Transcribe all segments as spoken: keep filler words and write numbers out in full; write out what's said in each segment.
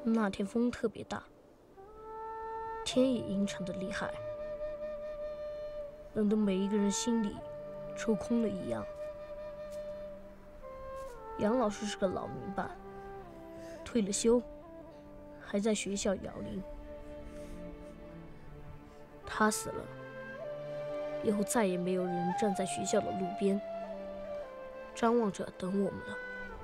那天风特别大，天也阴沉的厉害，冷得每一个人心里抽空了一样。杨老师是个老民办，退了休，还在学校摇铃。他死了，以后再也没有人站在学校的路边，张望着等我们了。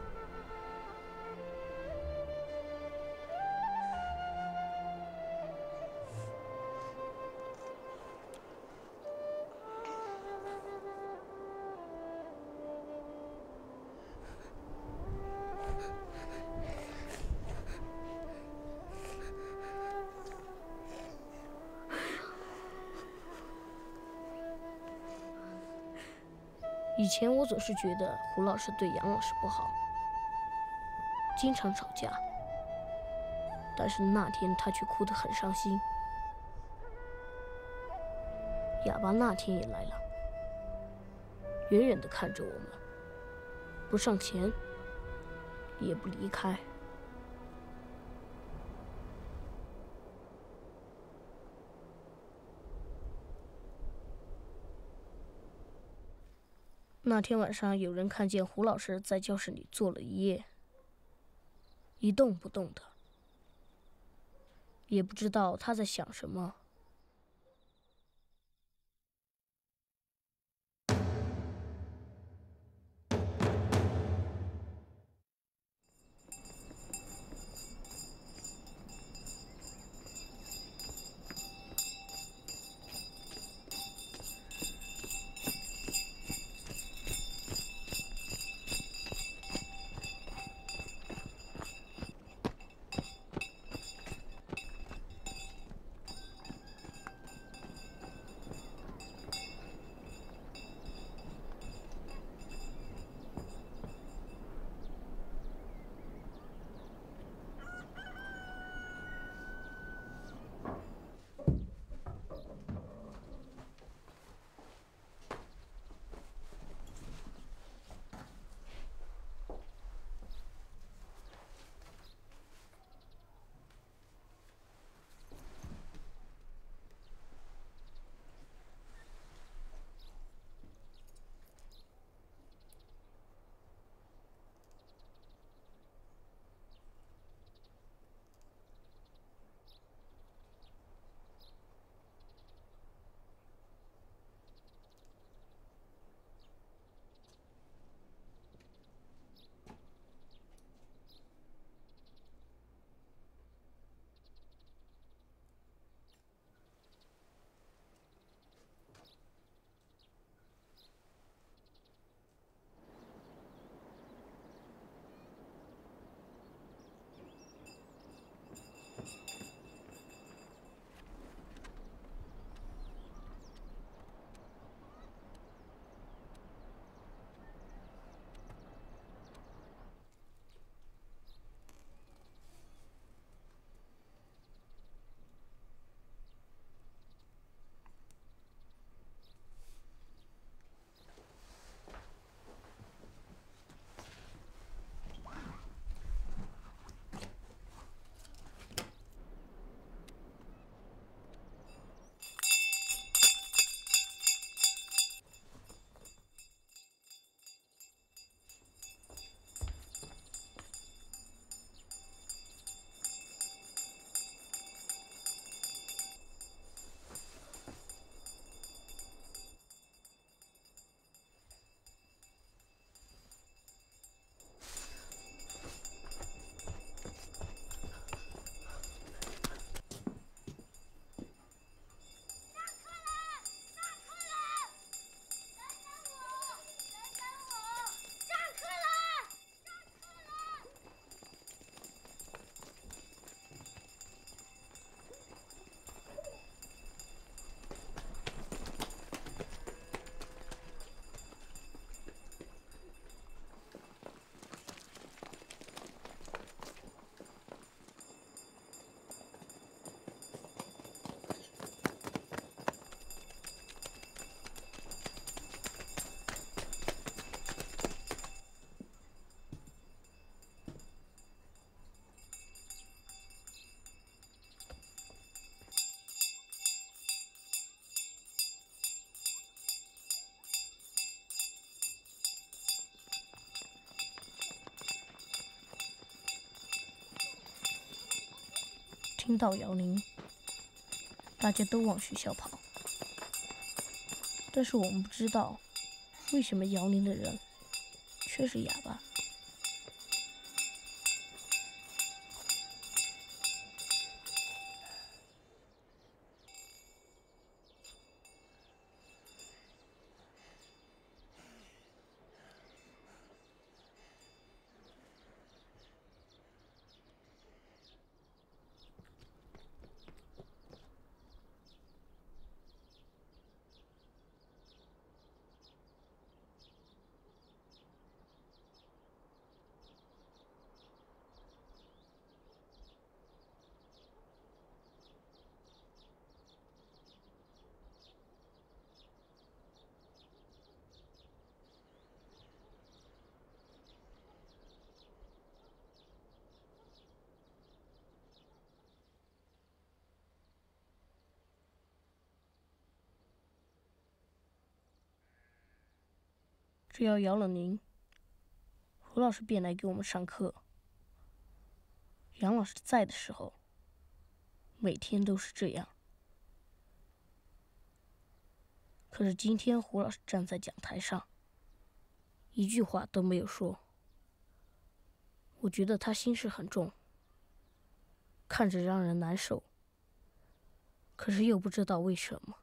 以前我总是觉得胡老师对杨老师不好，经常吵架。但是那天他却哭得很伤心。哑巴那天也来了，远远地看着我们，不上前，也不离开。那天晚上，有人看见胡老师在教室里坐了一夜，一动不动的，也不知道他在想什么。 听到摇铃，大家都往学校跑。但是我们不知道，为什么摇铃的人却是哑巴。只要摇了铃，胡老师便来给我们上课。杨老师在的时候，每天都是这样。可是今天胡老师站在讲台上，一句话都没有说。我觉得他心事很重，看着让人难受，可是又不知道为什么。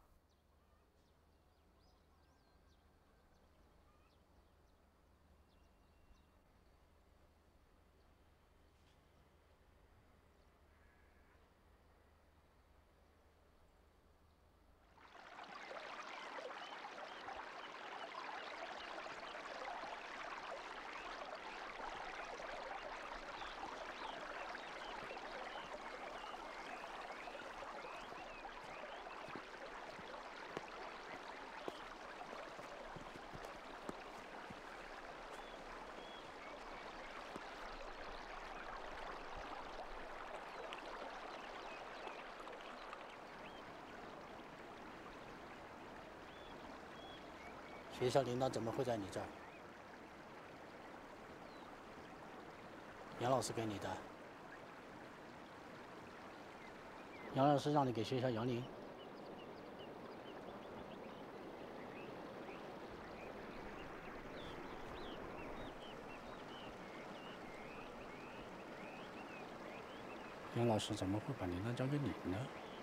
学校铃铛怎么会在你这儿？杨老师给你的。杨老师让你给学校摇铃。杨老师怎么会把铃铛交给你呢？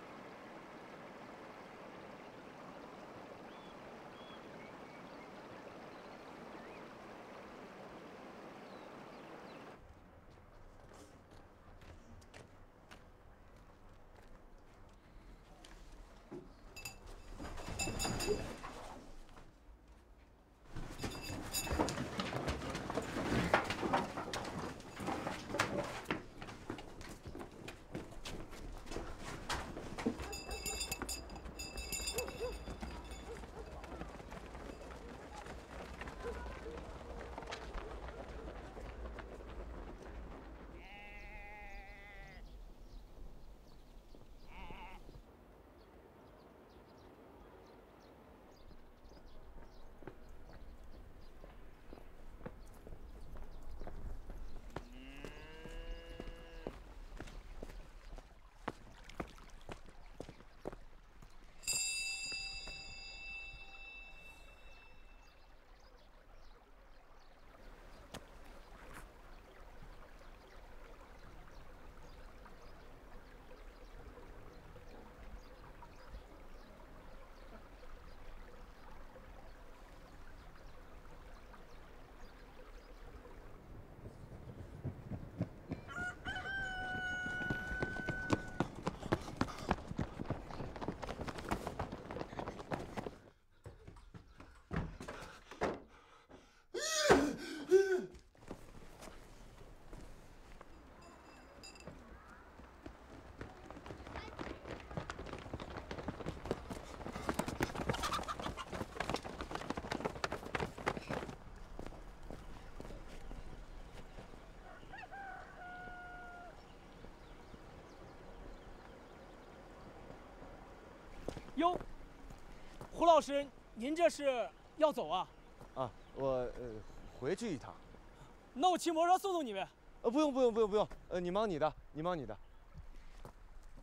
哟，胡老师，您这是要走啊？ 啊，我呃回去一趟。 那我骑摩托车送送你呗。 呃，不用不用不用不用，呃，你忙你的，你忙你的。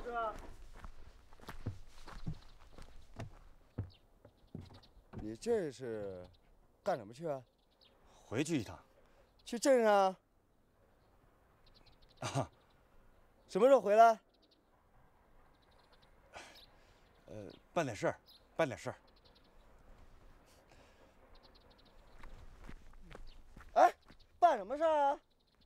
师。 你这是干什么去啊？ 回去一趟。 去镇上？ 啊。 什么时候回来？ 呃，办点事儿，办点事儿。 哎，办什么事儿啊？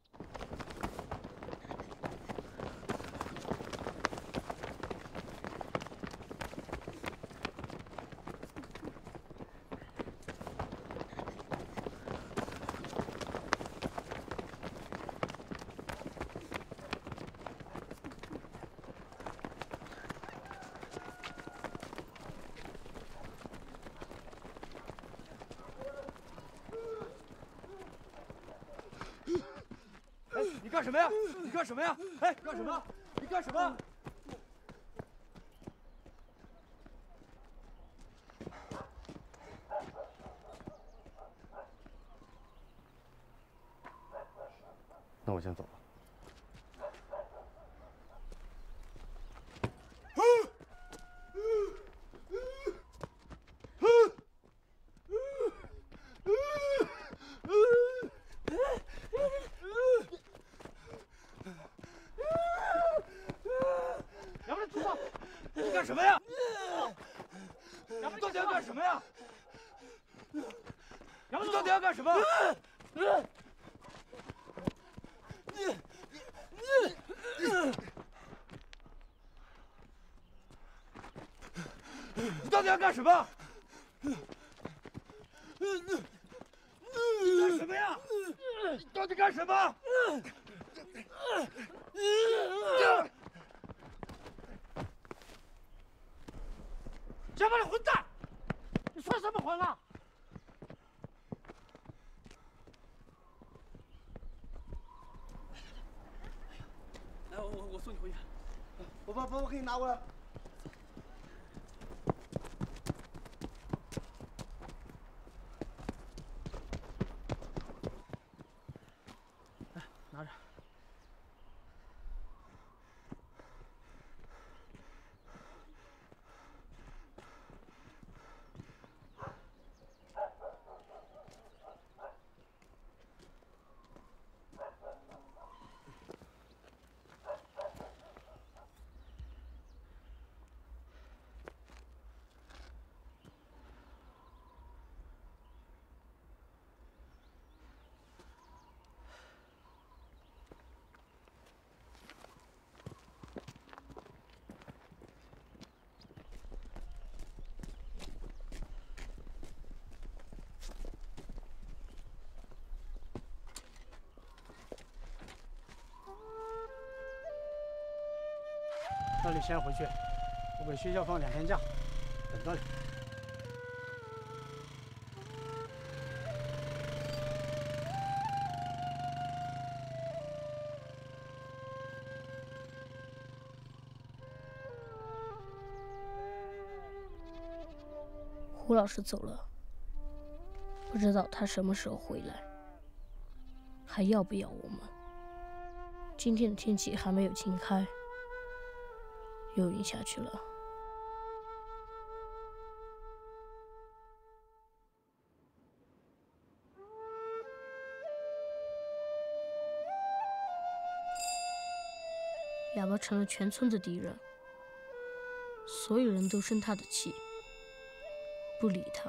你干什么呀？你干什么呀？哎，干什么？你干什么？ 那我先走了。 杨门主子，你干什么呀？杨门到底要干什么呀？杨门到底要干什么？你到底要干什么？干什么呀？你到底干什么？乡巴佬混蛋！你说什么谎啊？来，我我我送你回去。 我把包包给你拿过来。 来，拿着。那你先回去，我给学校放两天假，等着你。 胡老师走了，不知道他什么时候回来，还要不要我们？今天的天气还没有晴开，又阴下去了。哑巴成了全村的敌人，所有人都生他的气，不理他。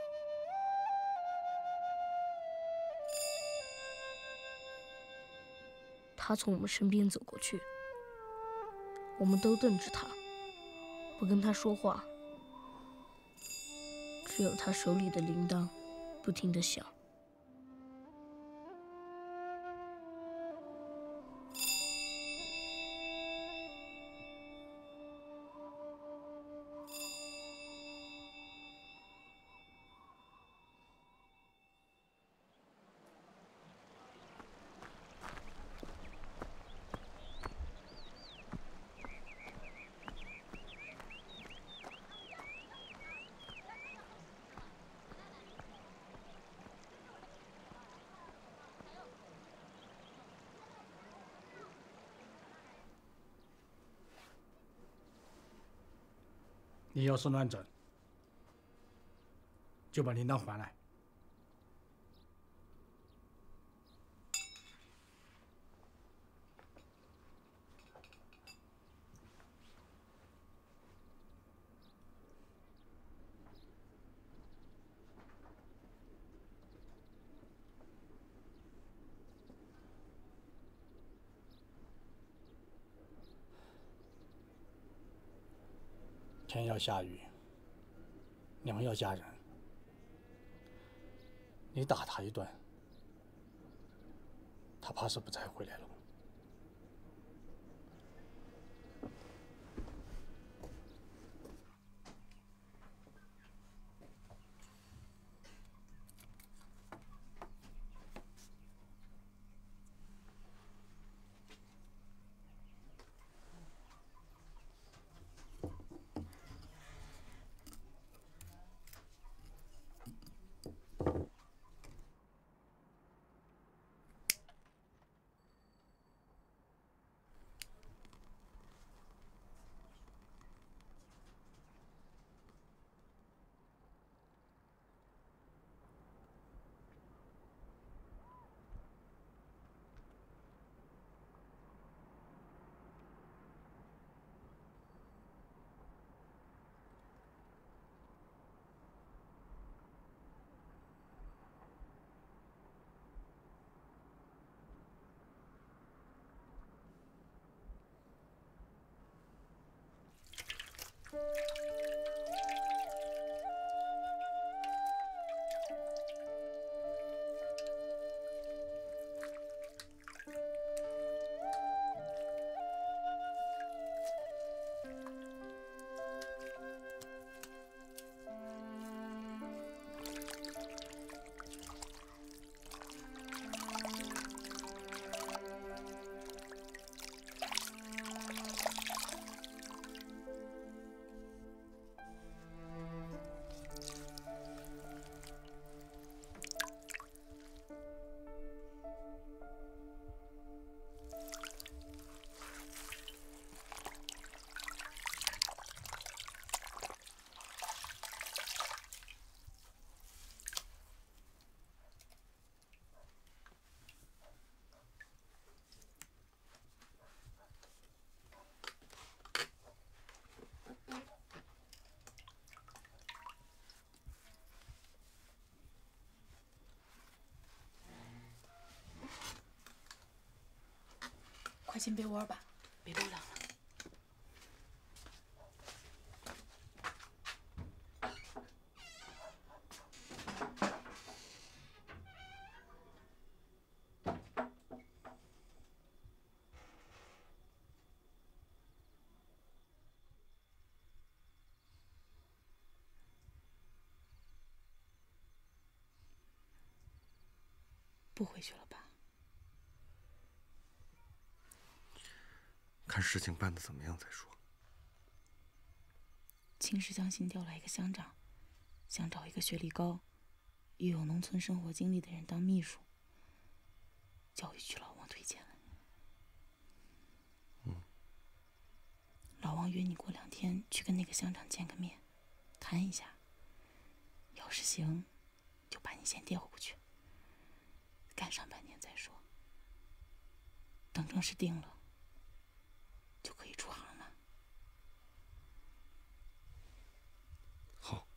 他从我们身边走过去，我们都瞪着他，不跟他说话，只有他手里的铃铛不停地响。 你要是乱整，就把铃铛还来。天要下雨，娘要嫁人，你打他一顿，他怕是不再回来了。 快进被窝吧，别被冷了。不回去了吧？ 看事情办得怎么样再说。 秦氏乡新调来一个乡长，想找一个学历高、又有农村生活经历的人当秘书。教育局老王推荐了。 嗯。 老王约你过两天去跟那个乡长见个面，谈一下。要是行，就把你先调过去，干上半年再说。等正式定了。就可以出行了。 好。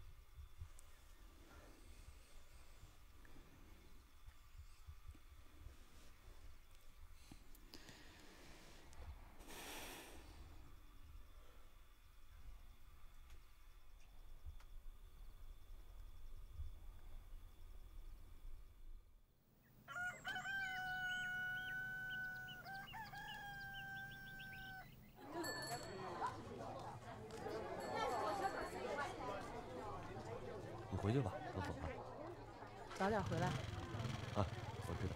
回去吧，我走了。 早点回来。 啊，我知道。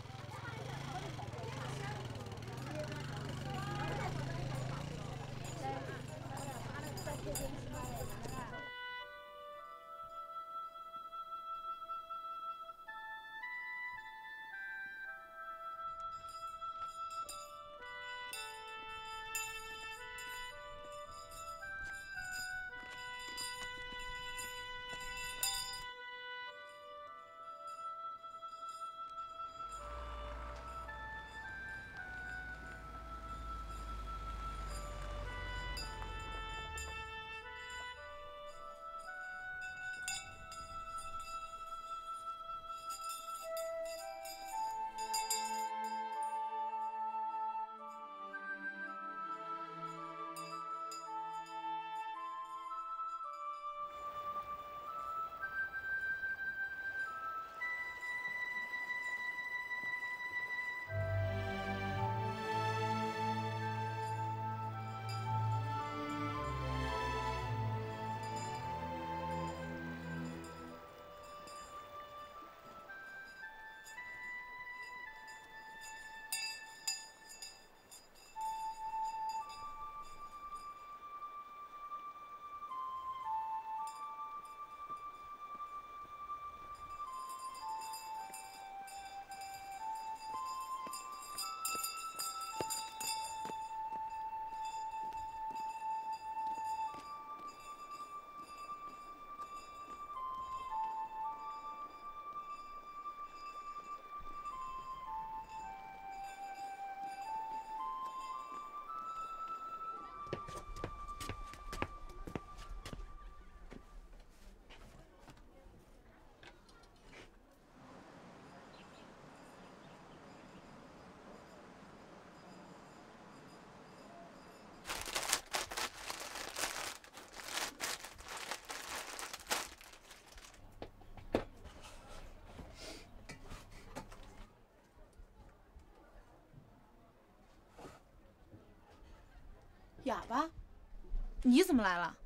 哑巴，你怎么来了？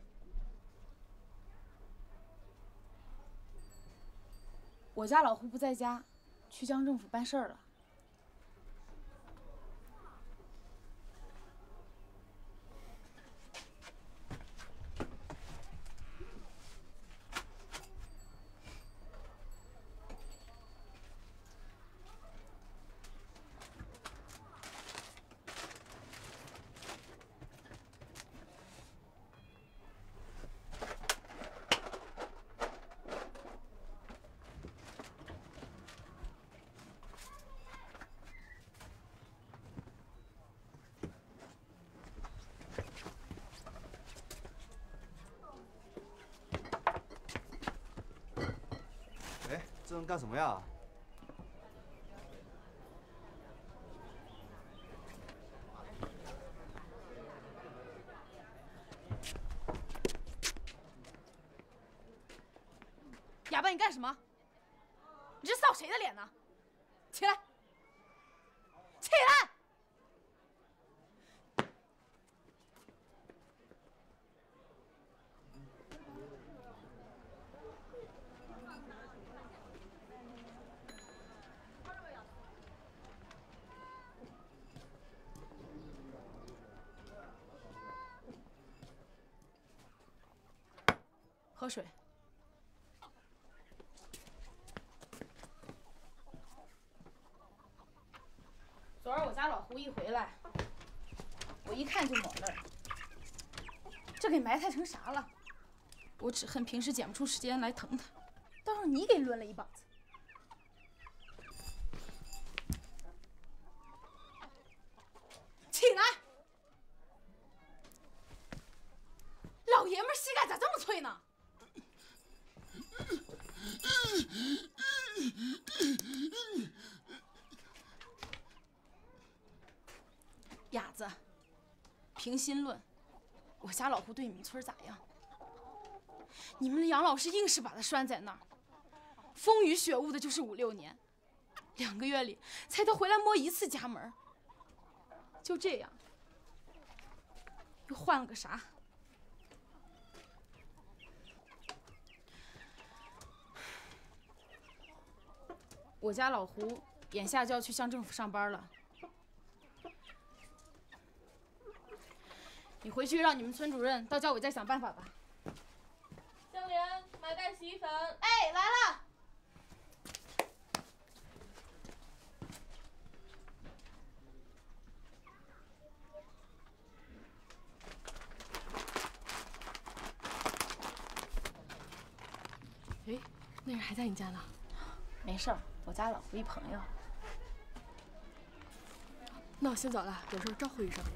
我家老胡不在家，去乡政府办事儿了。 哎，这人干什么呀？ 哑巴，你干什么？你这扫谁的脸呢？起来！起来！喝水。昨儿我家老胡一回来，我一看就懵了，这给埋汰成啥了？我只恨平时捡不出时间来疼他，倒让你给抡了一膀子。起来！老爷们膝盖咋这么脆呢？哑子，凭心论，我家老胡对你们村咋样？你们的杨老师硬是把他拴在那儿，风雨雪雾的，就是五六年，两个月里才他回来摸一次家门，就这样，又换了个啥？我家老胡眼下就要去乡政府上班了。你回去让你们村主任到教委再想办法吧。 香莲，买袋洗衣粉。 哎，来了。 哎，那人还在你家呢？ 没事儿，我家老胡一朋友。 那我先走了，有事招呼一声。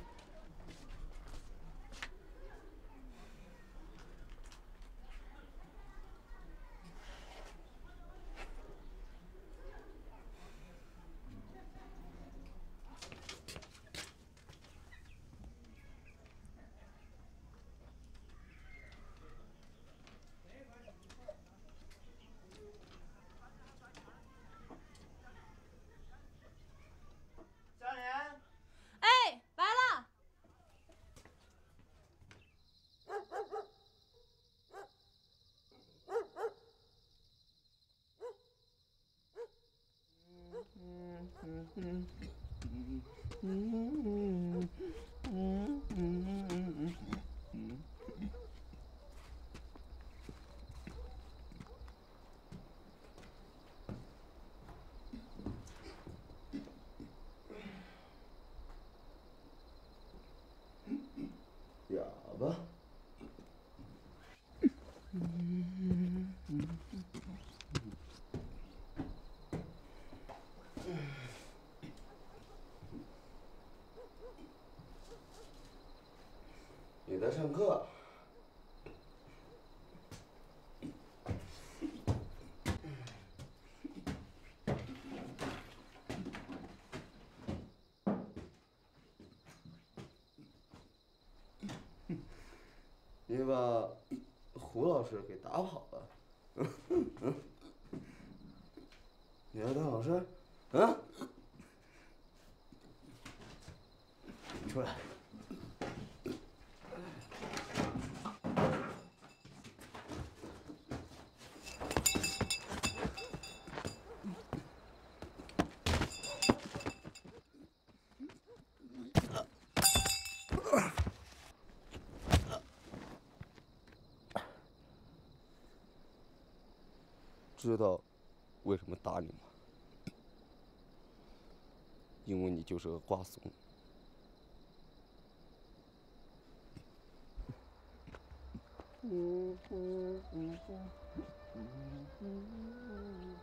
哑巴。你在上课？你把胡老师给打跑了。你要当老师？啊？出来！ 知道为什么打你吗？因为你就是个瓜怂。嗯嗯嗯嗯嗯。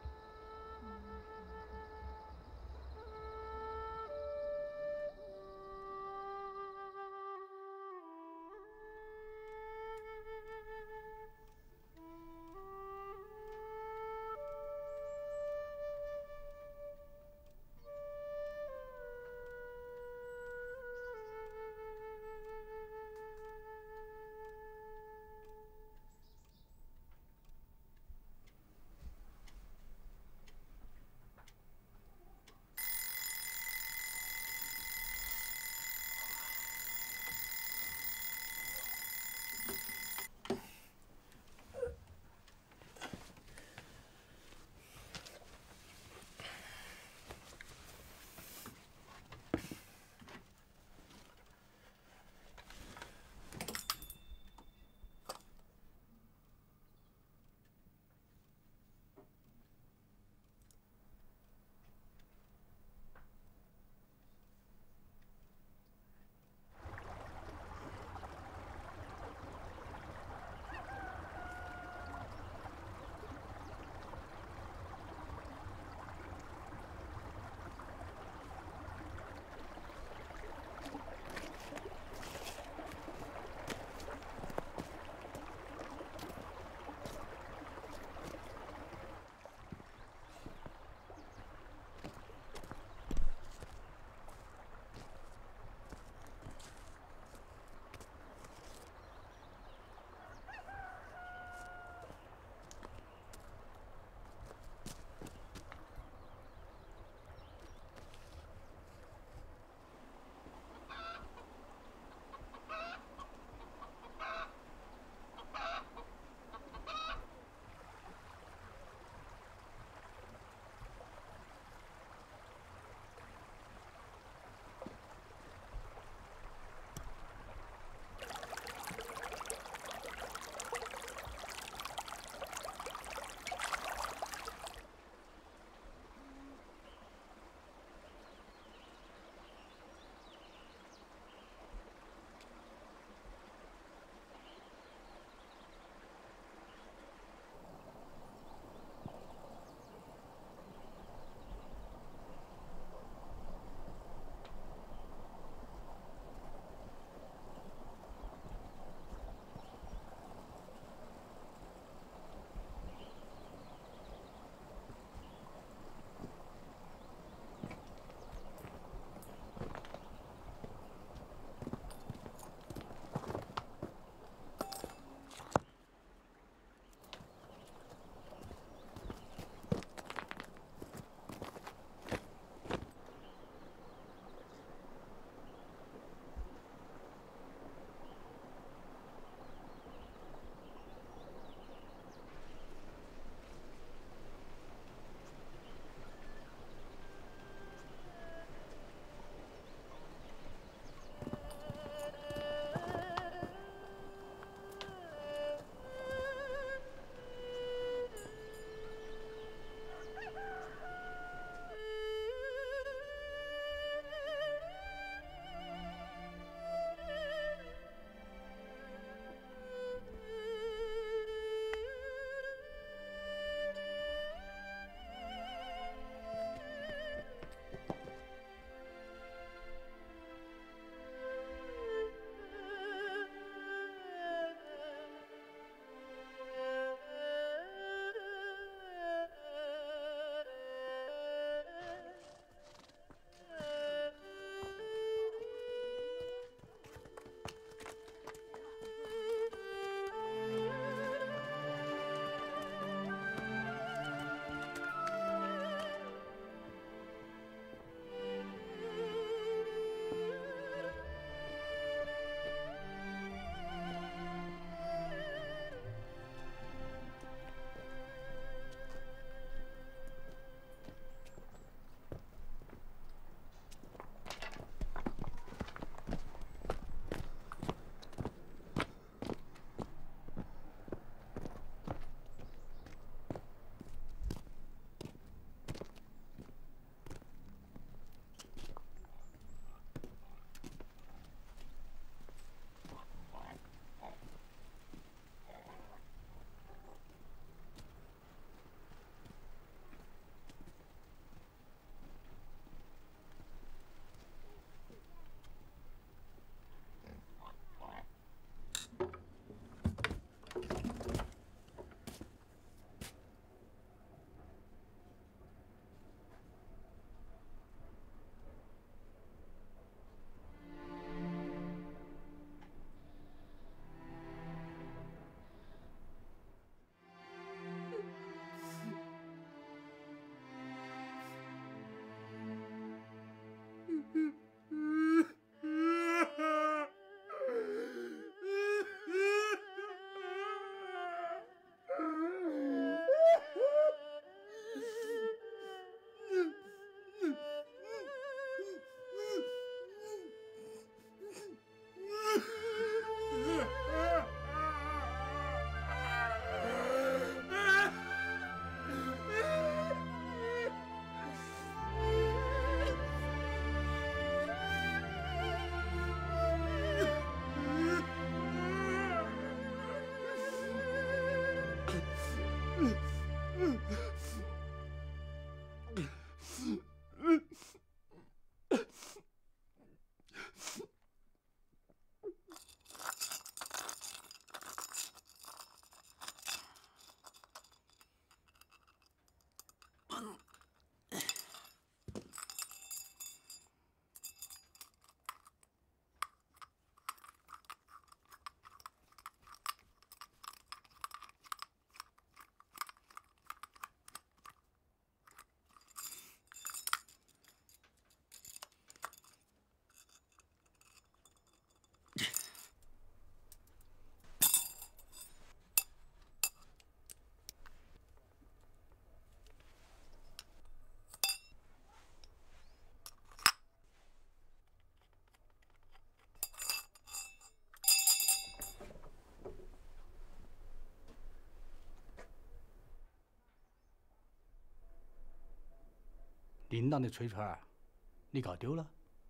铃铛的锤锤儿，你搞丢了？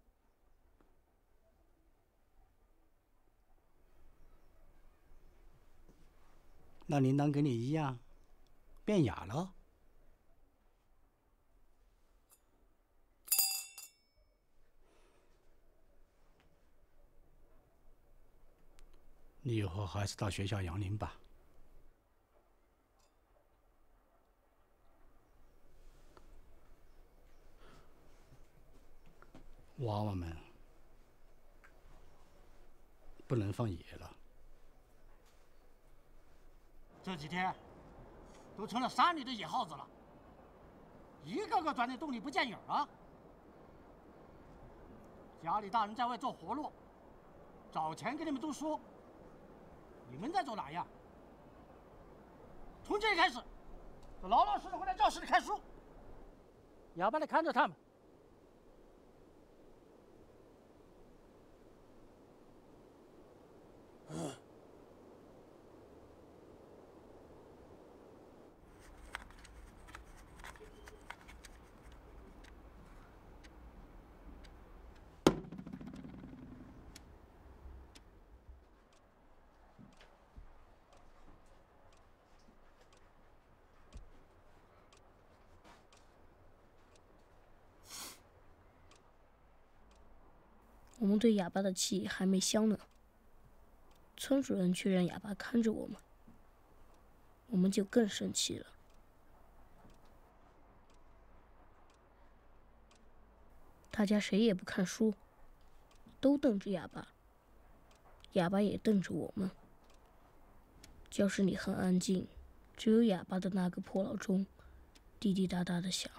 那铃铛跟你一样变哑了？你以后还是到学校杨铃吧。娃娃们不能放野了。 这几天都成了山里的野耗子了，一个个钻进洞里不见影啊！家里大人在外做活路，找钱给你们读书，你们在做哪样？从今天开始，就老老实实回来教室里看书，哑巴的看着他们。 我们对哑巴的气还没消呢，村主任却让哑巴看着我们，我们就更生气了。大家谁也不看书，都瞪着哑巴，哑巴也瞪着我们。教室里很安静，只有哑巴的那个破闹钟滴滴答答的响。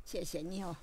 谢谢你哦。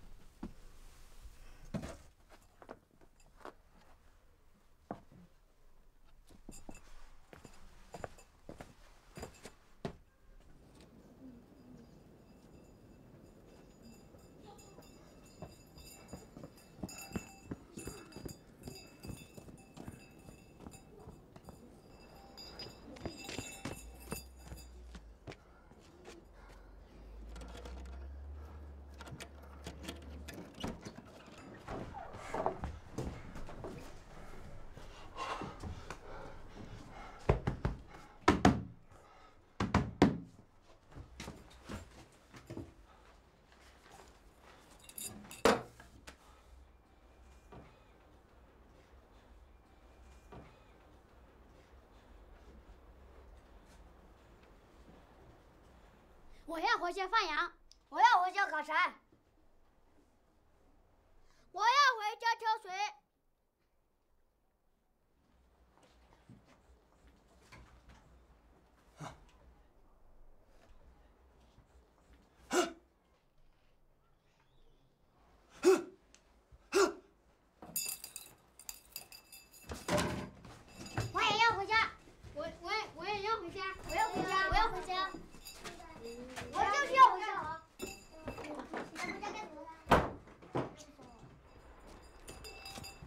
我要回家放羊，我要回家砍柴，我要回家挑水。我也要回家，我我也我也要回家，我要回家，我要回家。我就是要回家啊！你回家干什么呢？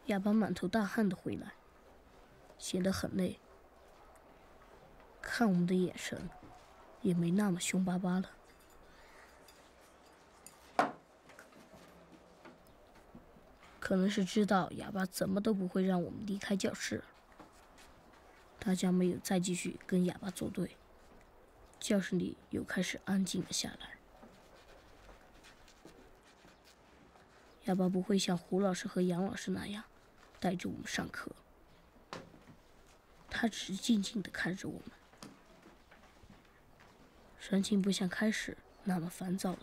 哑巴满头大汗的回来，显得很累，看我们的眼神也没那么凶巴巴了。可能是知道哑巴怎么都不会让我们离开教室，大家没有再继续跟哑巴作对，教室里又开始安静了下来。哑巴不会像胡老师和杨老师那样带着我们上课，他只是静静地看着我们，神情不像开始那么烦躁了。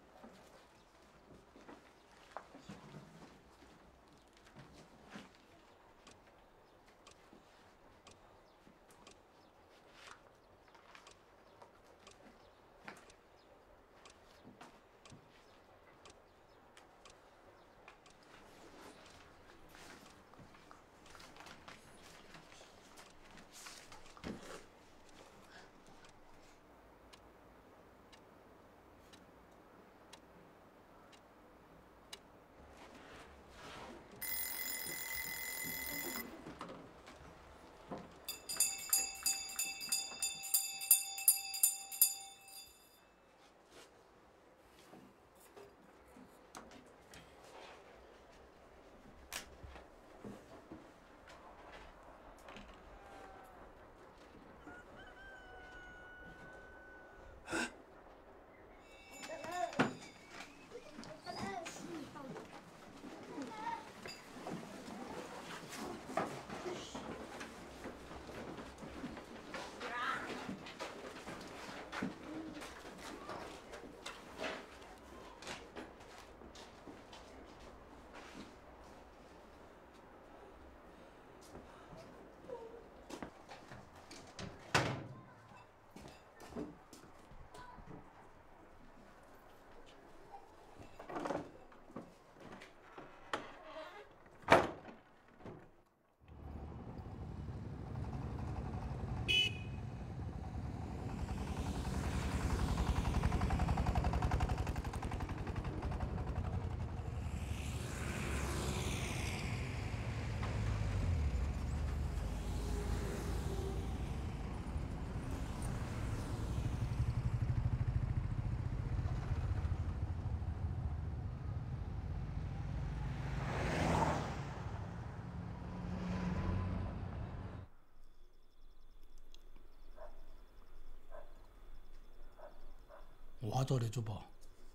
我做的主播，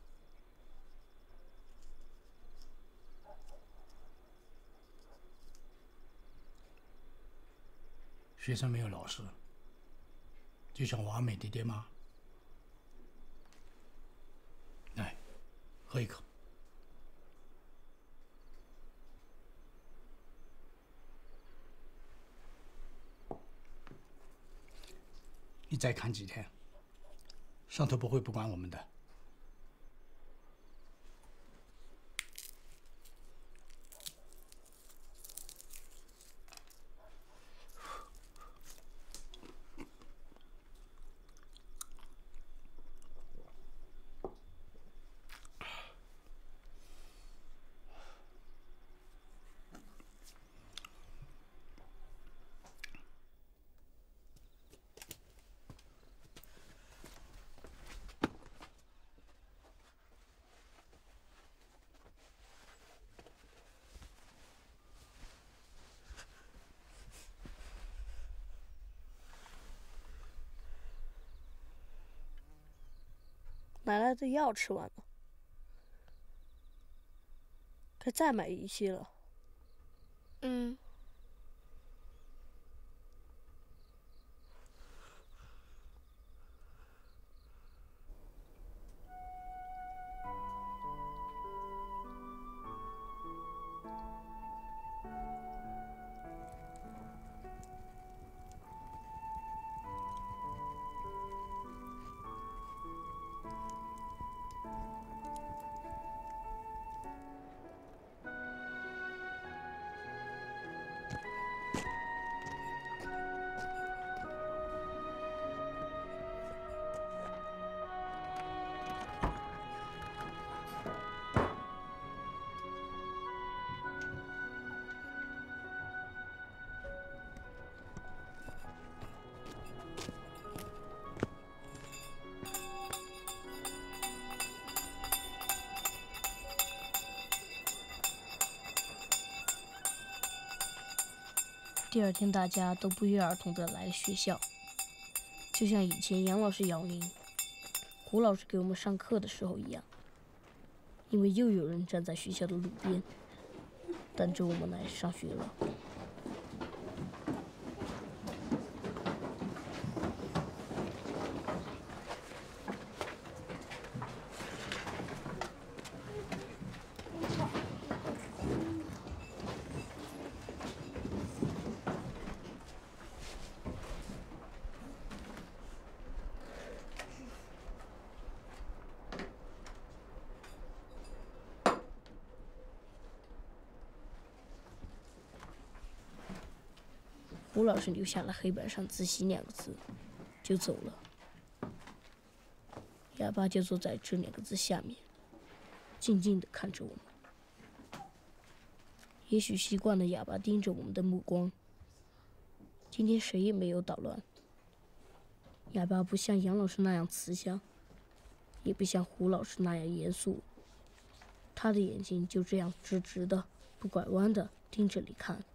学生没有老师，就像完美的爹妈。来，喝一口。你再看几天，上头不会不管我们的。 买来的药吃完了，该再买一些了。 嗯。 第二天，大家都不约而同地来了学校，就像以前杨老师摇铃、胡老师给我们上课的时候一样。因为又有人站在学校的路边，等着我们来上学了。胡老师留下了黑板上“自习”两个字，就走了。哑巴就坐在这两个字下面，静静地看着我们。也许习惯了哑巴盯着我们的目光，今天谁也没有捣乱。哑巴不像杨老师那样慈祥，也不像胡老师那样严肃，他的眼睛就这样直直的、不拐弯的盯着你看。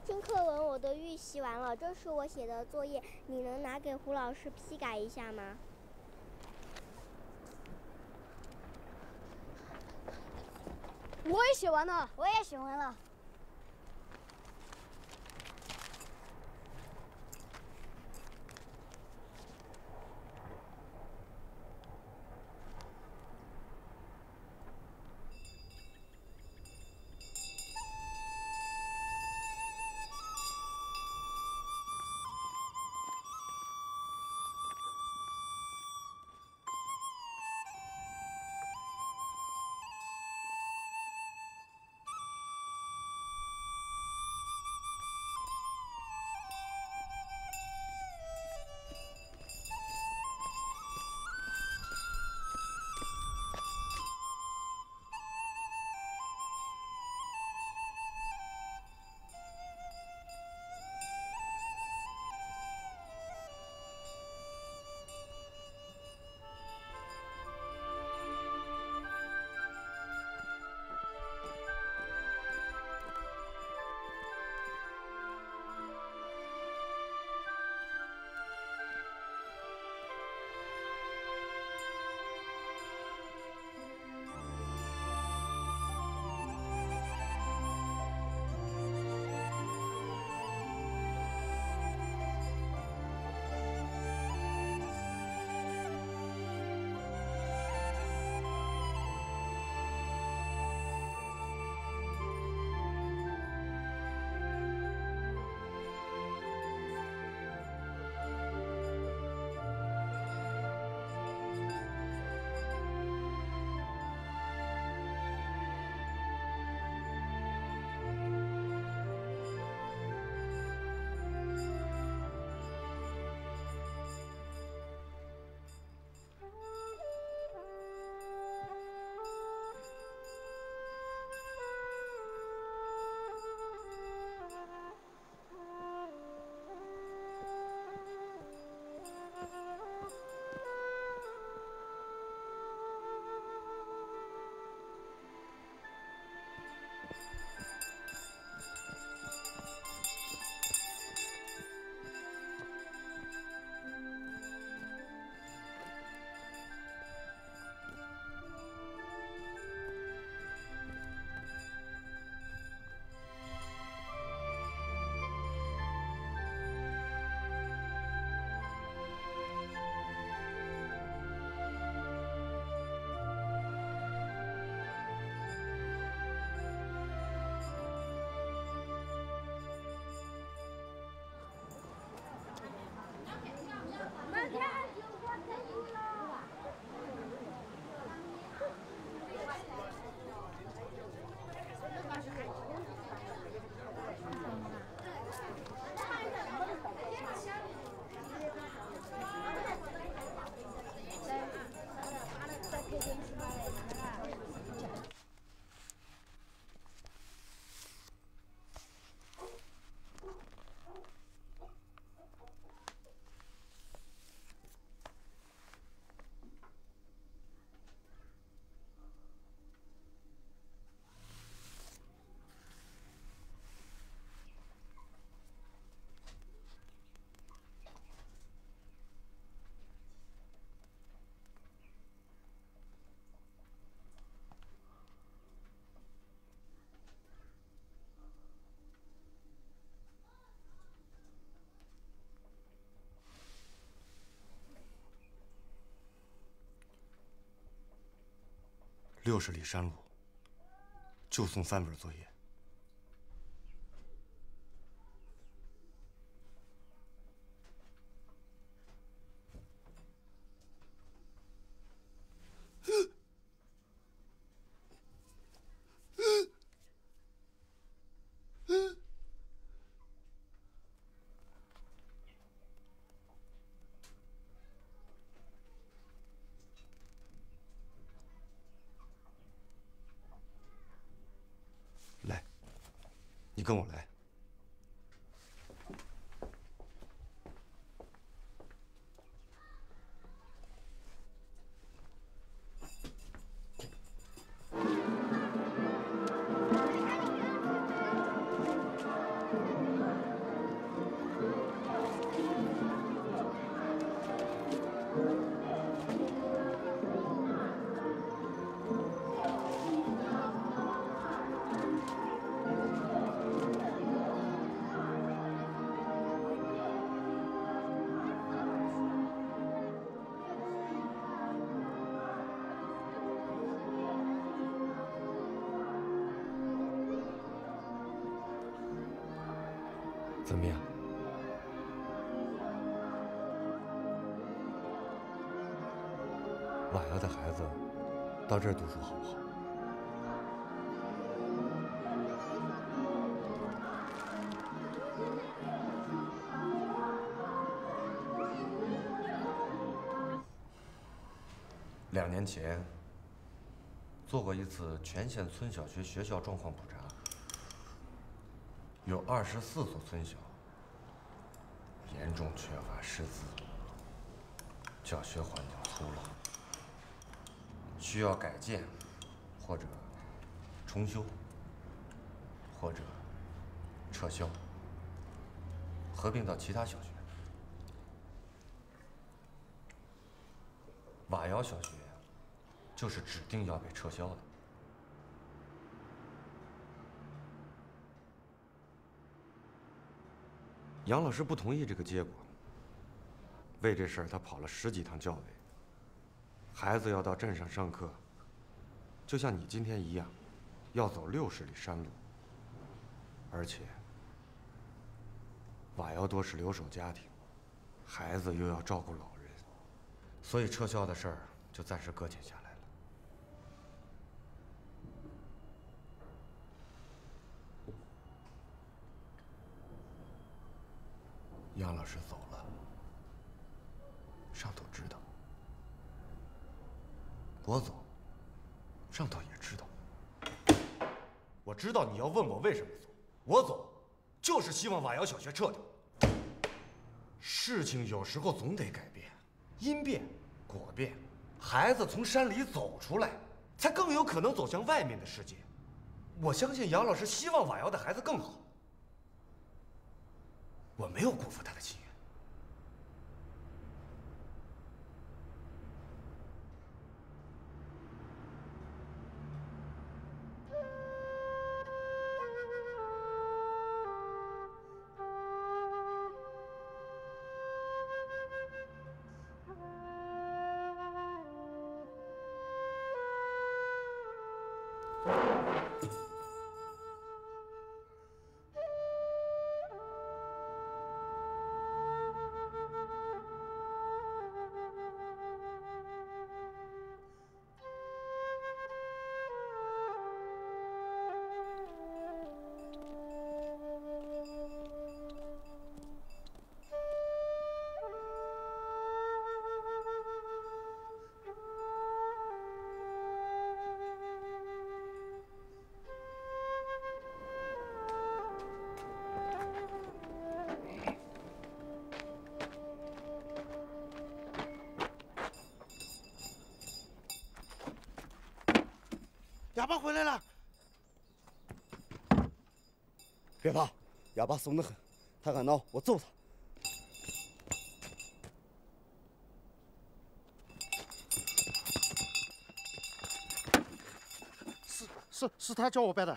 听课文我都预习完了，这是我写的作业，你能拿给胡老师批改一下吗？ 我也写完了， 我也写完了。 六十里山路，就送三本作业。来，你跟我来。 怎么样？瓦窑的孩子到这儿读书好不好？两年前做过一次全县村小学学校状况普查，有二十四所村小严重缺乏师资，教学环境粗陋，需要改建，或者重修，或者撤销，合并到其他小学。瓦窑小学就是指定要被撤销的。杨老师不同意这个结果，为这事儿他跑了十几趟教委。孩子要到镇上上课，就像你今天一样，要走六十里山路，而且瓦窑多是留守家庭，孩子又要照顾老人，所以撤销的事儿就暂时搁浅下来了。杨老师走了，上头知道；我走，上头也知道。我知道你要问我为什么走，我走就是希望瓦窑小学撤掉。事情有时候总得改变，因变果变，孩子从山里走出来，才更有可能走向外面的世界。我相信杨老师希望瓦窑的孩子更好，我没有辜负他的心愿。 哑巴回来了！ 别怕，哑巴怂得很，他敢闹，我揍他。 是是是他叫我掰的。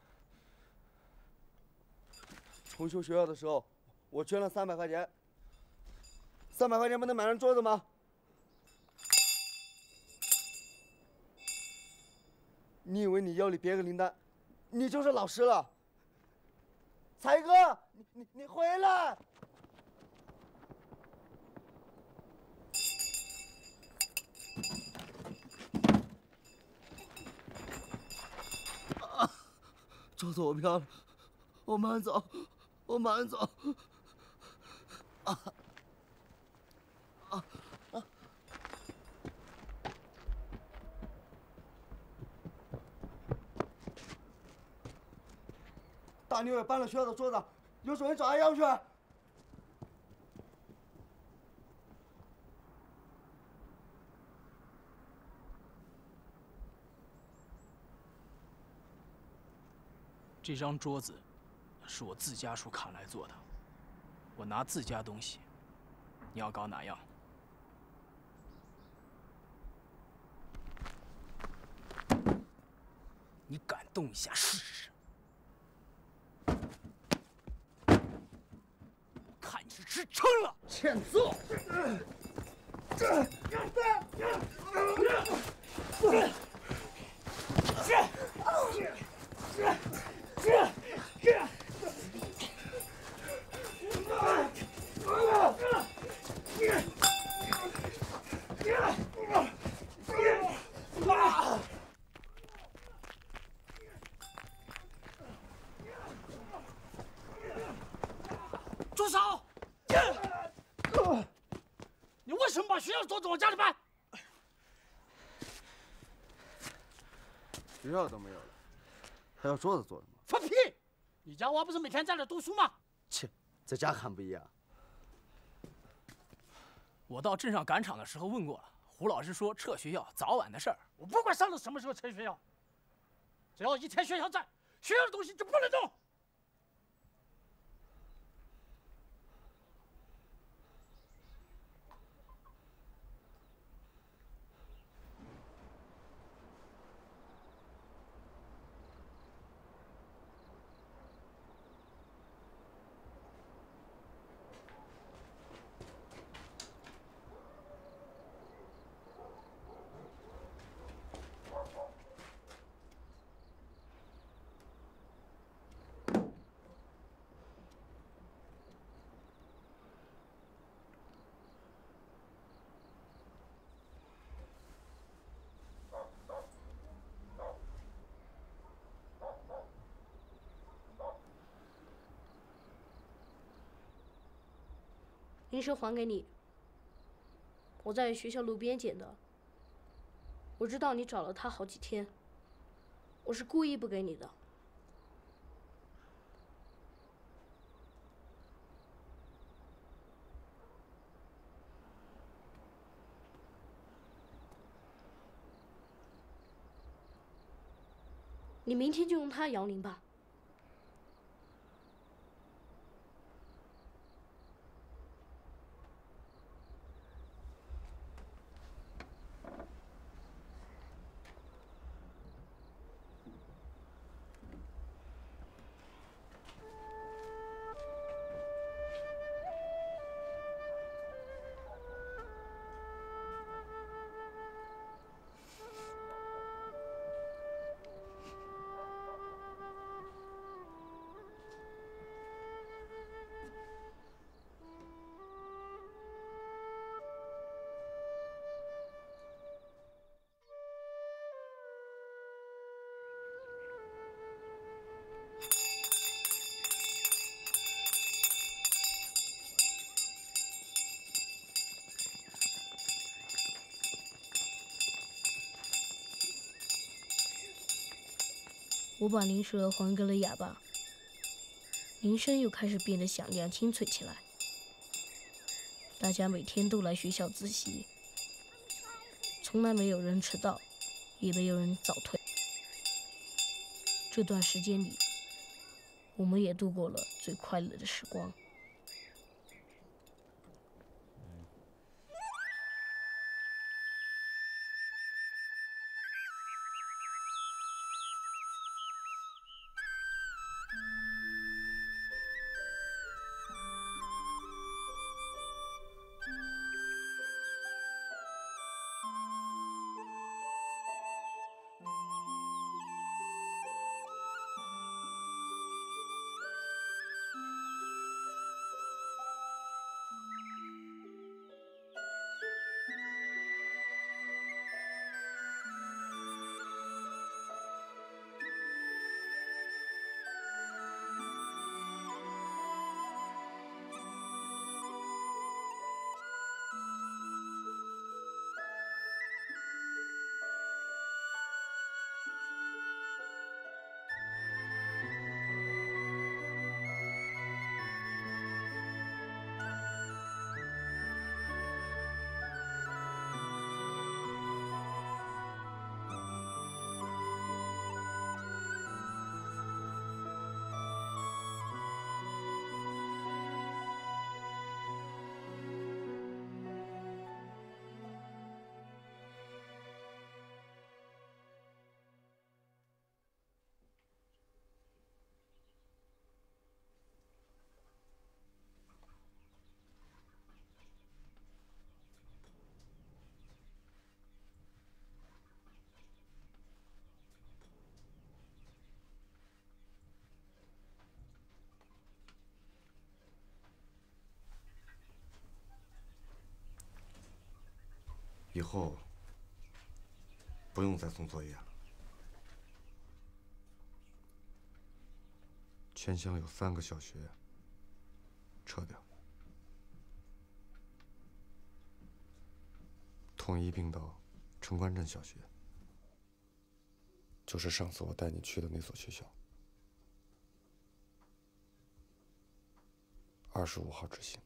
重修学校的时候，我捐了三百块钱。三百块钱不能买张桌子吗？你以为你腰里别个铃铛，你就是老师了？才哥，你你你回来！啊，桌子我飘了，我慢走，我慢走。啊啊啊！大妞也搬了学校的桌子，有种你找阿阳去。 这张桌子是我自家属卡来做的，我拿自家东西，你要搞哪样？你敢动一下试试？看你是吃撑了！ 欠揍！ 手！你为什么把学校桌子往家里搬？ 学校都没有了，还要桌子做什么？ 放屁！你家娃不是每天在这读书吗？ 切，在家看不一样。 我到镇上赶场的时候问过了，胡老师说撤学校早晚的事儿。 我不管上了什么时候撤学校，只要一天学校在，学校的东西就不能动。 铃声还给你，我在学校路边捡的。我知道你找了它好几天，我是故意不给你的。你明天就用它摇铃吧。我把铃舌还给了哑巴，铃声又开始变得响亮清脆起来。大家每天都来学校自习，从来没有人迟到，也没有人早退。这段时间里，我们也度过了最快乐的时光。 以后不用再送作业了。全乡有三个小学， 撤掉。统一并到城关镇小学，就是上次我带你去的那所学校。二十五号执行。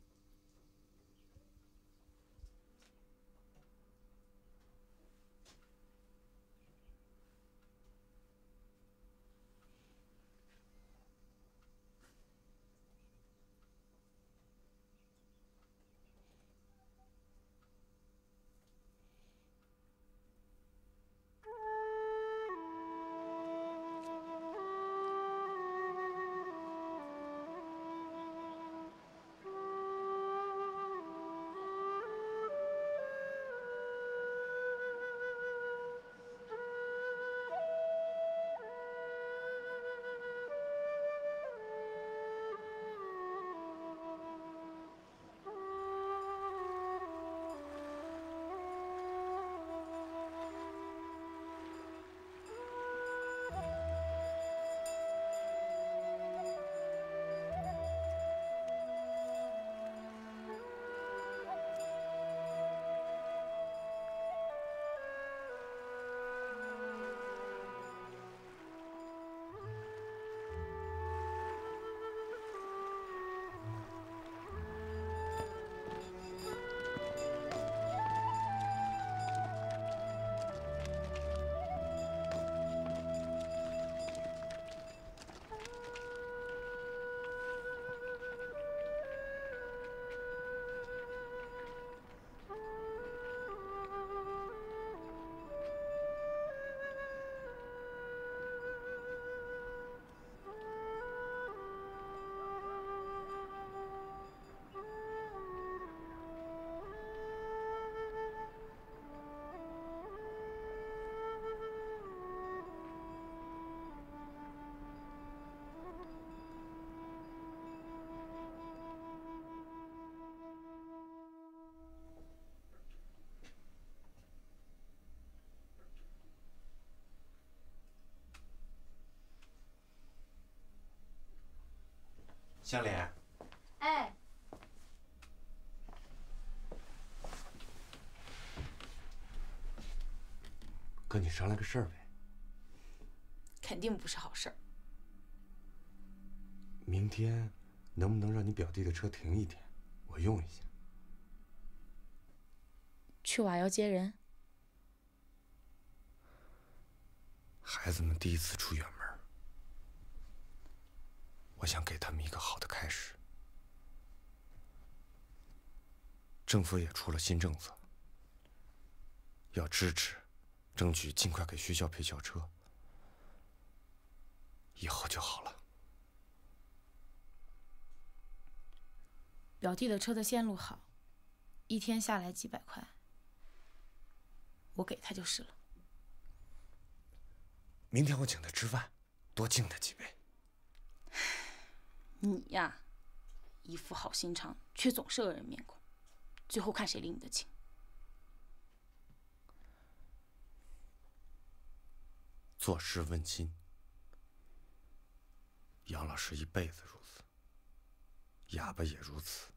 香莲， 哎， 跟你商量个事儿呗。 肯定不是好事儿。 明天能不能让你表弟的车停一天，我用一下？ 去瓦窑接人。 孩子们第一次出远门，我想给他们一个好的开始。政府也出了新政策，要支持，争取尽快给学校配校车，以后就好了。 表弟的车的线路好，一天下来几百块，我给他就是了。 明天我请他吃饭，多敬他几杯。 你呀，一副好心肠，却总是恶人面孔，最后看谁领你的情。 做事问心，杨老师一辈子如此，哑巴也如此。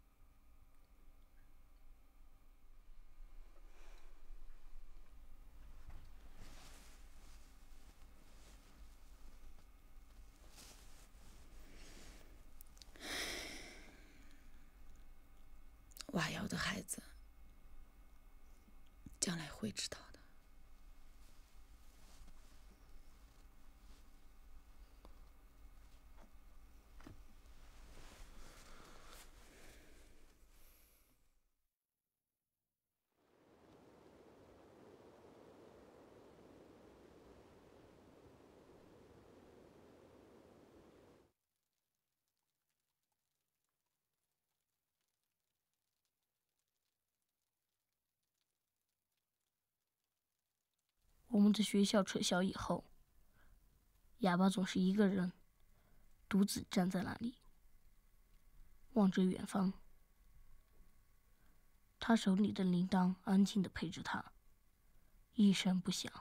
瓦窑的孩子，将来会知道的。 我们的学校撤销以后，哑巴总是一个人，独自站在那里，望着远方。他手里的铃铛安静地陪着他，一声不响。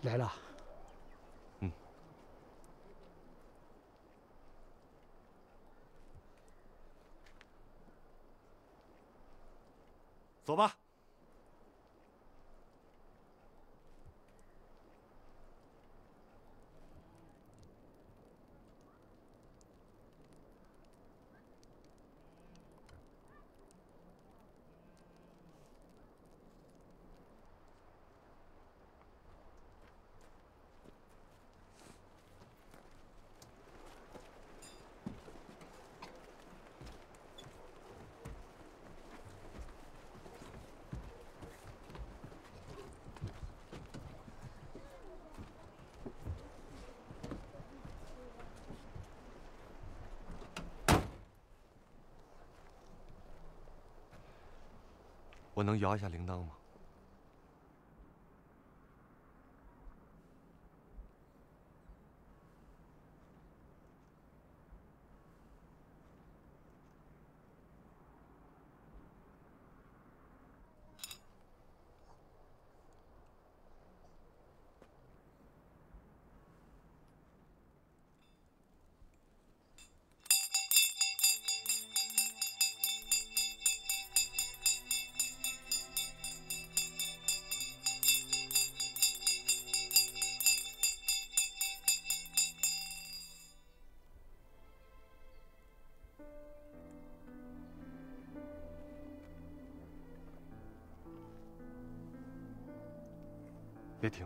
来了。 嗯。走吧。我能摇一下铃铛吗？别停！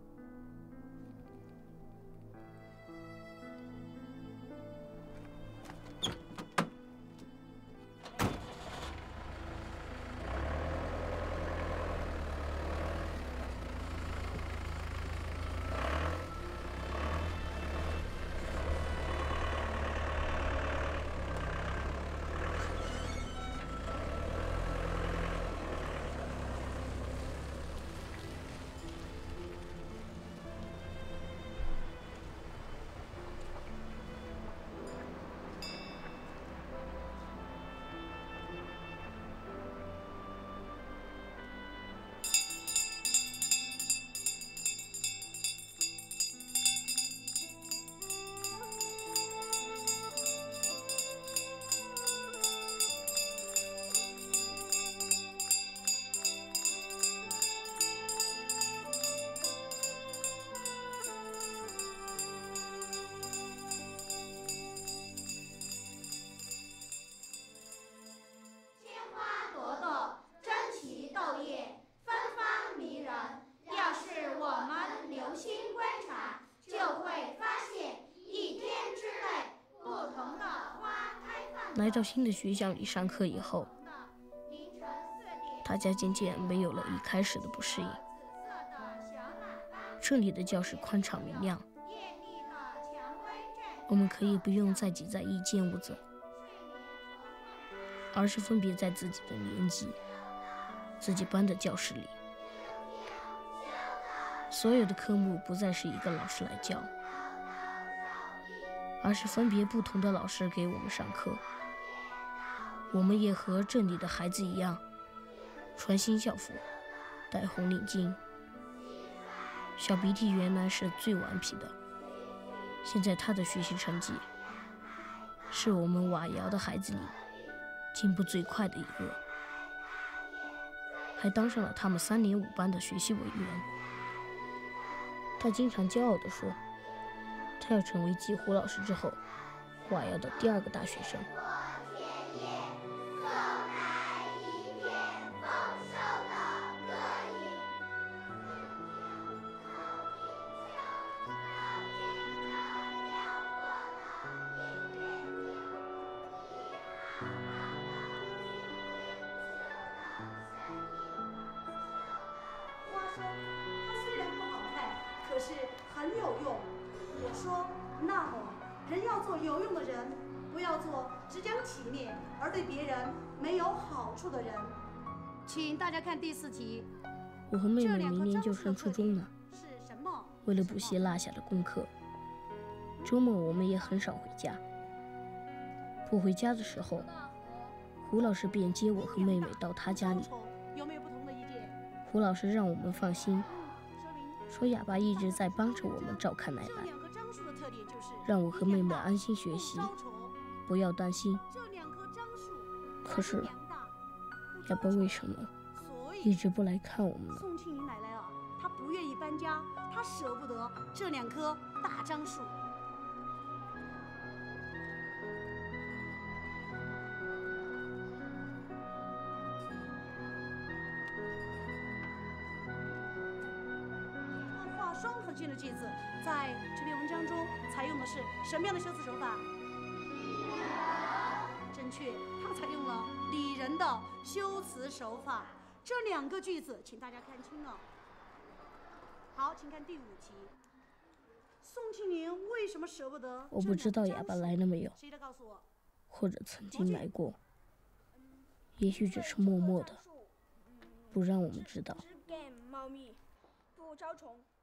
来到新的学校里上课以后，大家渐渐没有了一开始的不适应。这里的教室宽敞明亮，我们可以不用再挤在一间屋子，而是分别在自己的年级、自己班的教室里。所有的科目不再是一个老师来教，而是分别不同的老师给我们上课。我们也和这里的孩子一样，穿新校服，戴红领巾。小鼻涕原来是最顽皮的，现在他的学习成绩是我们瓦窑的孩子里进步最快的一个，还当上了他们三年五班的学习委员。他经常骄傲地说，他要成为继胡老师之后瓦窑的第二个大学生。 可是很有用。我说，那么人要做有用的人，不要做只讲体面而对别人没有好处的人。请大家看第四题。 我和妹妹明年就上初中了，为了补习落下的功课，周末我们也很少回家。不回家的时候，胡老师便接我和妹妹到他家里。胡老师让我们放心， 说哑巴一直在帮着我们照看奶奶， 这两棵樟树的特点就是让我和妹妹安心学习，不要担心。 这两棵樟树可是，哑巴为什么一直不来看我们呢？ 宋庆龄奶奶啊，她不愿意搬家，她舍不得这两棵大樟树。画双头剑的句子，在这篇文章中采用的是什么样的修辞手法？正确，它采用了拟人的修辞手法。这两个句子，请大家看清了。好，请看第五题。宋庆龄为什么舍不得？ 我不知道哑巴来了没有， 谁来告诉我？ 或者曾经来过，也许只是默默的，不让我们知道。 只给猫咪，不招虫。